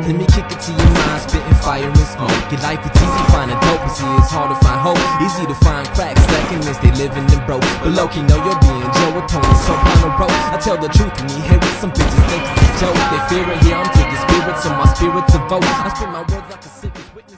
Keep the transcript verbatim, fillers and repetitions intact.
Let me kick it to your mind, spitting fire and smoke. Your life it's easy finding dope, but see it's hard to find hope. Easy to find cracks, stacking means they living in broke. But low-key know you're being Joe, opponent so on the road. I tell the truth when you hear it, some bitches think it's a joke. They fear it, yeah, I'm to the spirits, so my spirit's a vote. I spit my words like a sickest witness.